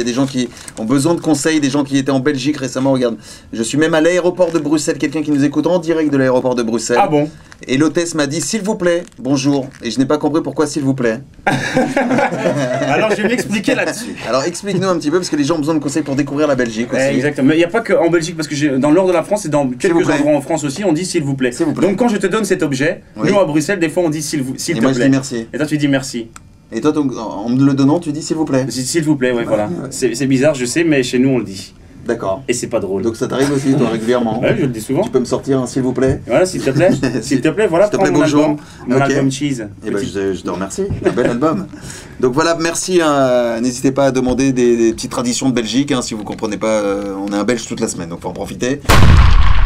Il y a des gens qui ont besoin de conseils, des gens qui étaient en Belgique récemment. Regarde, je suis même à l'aéroport de Bruxelles, quelqu'un qui nous écoute en direct de l'aéroport de Bruxelles. Ah bon? Et l'hôtesse m'a dit s'il vous plaît, bonjour. Et je n'ai pas compris pourquoi s'il vous plaît. Alors je vais m'expliquer là-dessus. Alors explique-nous un petit peu parce que les gens ont besoin de conseils pour découvrir la Belgique aussi. Exactement. Mais il n'y a pas qu'en Belgique, parce que dans le nord de la France et dans quelques endroits en France aussi, on dit s'il vous plaît. Donc quand je te donne cet objet, nous à Bruxelles, des fois on dit s'il te plaît. Et moi je dis merci. Et toi tu dis merci. Et toi, donc, en me le donnant, tu dis s'il vous plaît. S'il vous plaît, ouais, voilà. C'est bizarre, je sais, mais chez nous on le dit. D'accord. Et c'est pas drôle. Donc ça t'arrive aussi, toi, régulièrement? Ouais, je le dis souvent. Tu peux me sortir un s'il vous plaît? Voilà, s'il te plaît. S'il te plaît, voilà. S'il te plaît, bonjour. Mon album Cheese. Et ben, je te remercie. Un bel album. Donc voilà, merci. N'hésitez pas à demander des petites traditions de Belgique. Hein, si vous comprenez pas, on est un Belge toute la semaine, donc faut en profiter.